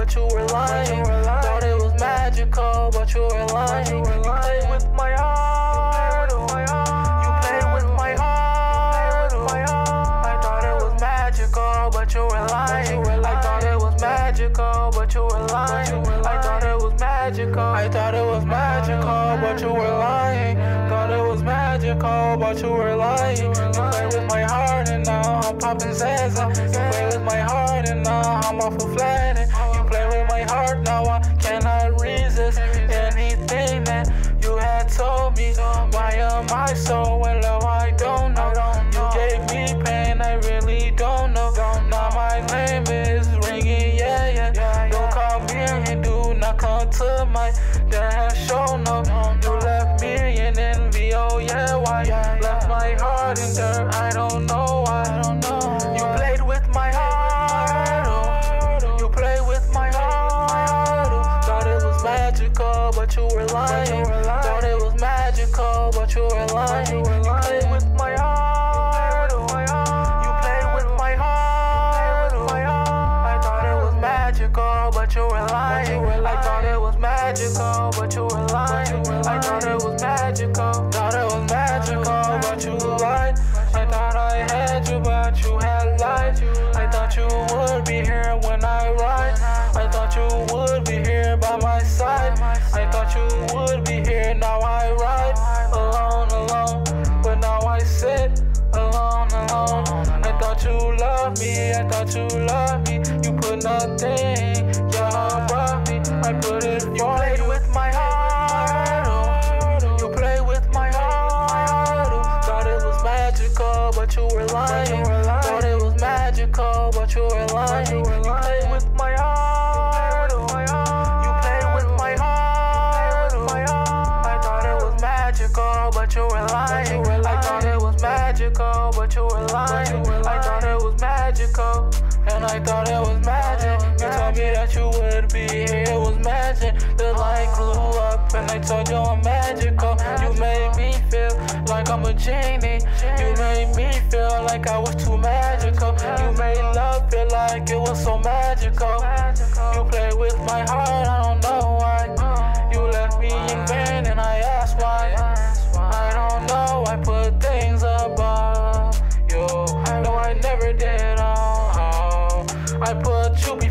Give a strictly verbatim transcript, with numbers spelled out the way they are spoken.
but you were lying. Thought it was magical, but you were lying. You played with my heart. You played with my heart. I thought it was magical, but you were lying. I thought it was magical, but you were lying. I thought it was magical. I thought it was magical, but you were lying. Thought it was magical, but you were lying. You play with my heart and now I'm popping Zaza. You play with my heart and now I'm off of Flatted. You play with my heart, now I cannot resist anything that you had told me. Why am I so in love? I don't know. You gave me pain, I really don't know. Now my name is ringing, yeah, yeah. Don't call me and do not come to my damn show, no. You left me in envy, oh yeah, why? Left my heart in dirt, I don't know why. You played with my heart, oh. You played with my heart, oh. Thought it was magical, but you were lying. Thought it was magical, but you were lying. You played with my heart, oh. You played with my heart, oh. I thought it was magical, but you were lying. I thought it was magical, but you were lying. I thought it was magical, thought it was magical, but you lied. I thought I had you, but you had lied. I thought you would be here when I ride. I thought you would be here by my side. I thought you would be here, now I ride alone, alone. But now I sit alone, alone. I thought you loved me, I thought you loved me. You put nothing, yeah, above me. I put it, you played with my heart, oh. You played with my heart, oh. Thought it was magical, but you were lying. Thought it was magical, but you were lying. You played with my heart, oh. You played with my heart, oh. I thought it was magical, but you were lying. I thought it was magical, but you were lying. I thought it was magical, and I thought it was magic. You told me that you would be here, it was magic. The light grew up and I told you I'm magical. You made me feel like I'm a genie. You made me feel like I was too magical. You made love feel like it was so magical. You played with my heart, I don't know why. You left me in vain and I asked why. I don't know, I put things above you. No, I never did, oh, oh. I put you before